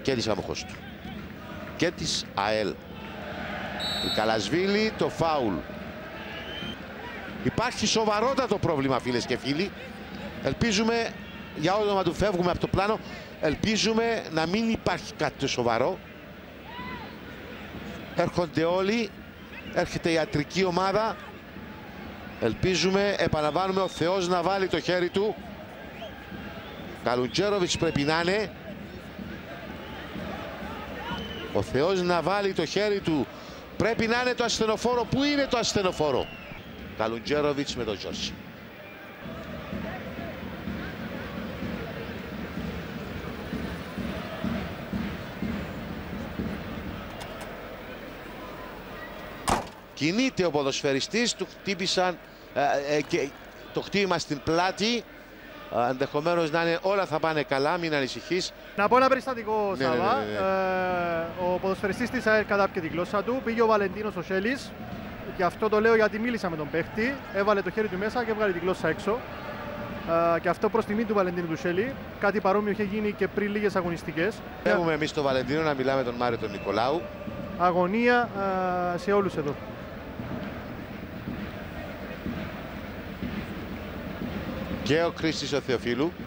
και της αμοχώς του και της ΑΕΛ. Η Καλασβίλη, το φάουλ. Υπάρχει σοβαρότατο πρόβλημα, φίλες και φίλοι. Ελπίζουμε, για όνομα του φεύγουμε από το πλάνο, ελπίζουμε να μην υπάρχει κάτι το σοβαρό. Έρχονται όλοι, έρχεται η ιατρική ομάδα. Ελπίζουμε, επαναλαμβάνουμε, ο Θεός να βάλει το χέρι του. Καλουντζέροβιτς πρέπει να είναι. Ο Θεός να βάλει το χέρι του. Πρέπει να είναι το ασθενοφόρο. Πού είναι το ασθενοφόρο? Καλουντζέροβιτς με τον Τζόρση. Κινείται ο ποδοσφαιριστής, του χτύπησαν και το χτύπημα στην πλάτη. Ενδεχομένως να είναι όλα θα πάνε καλά, μην ανησυχείς. Να πω ένα περιστατικό, Σάβα. Ο ποδοσφαιριστής της ΑΕΛ κατάπηκε τη γλώσσα του, πήγε ο Βαλεντίνος ο Σέλης. Και αυτό το λέω γιατί μίλησα με τον παίχτη. Έβαλε το χέρι του μέσα και έβγαλε τη γλώσσα έξω. Και αυτό προς τιμή του Βαλεντίνου του Σέλη. Κάτι παρόμοιο είχε γίνει και πριν λίγες αγωνιστικές. Έχουμε εμείς τον Βαλεντίνο να μιλάμε τον Μάριο τον Νικολάου. Αγωνία σε όλους εδώ. Και ο Χρήστης ο Θεοφίλου.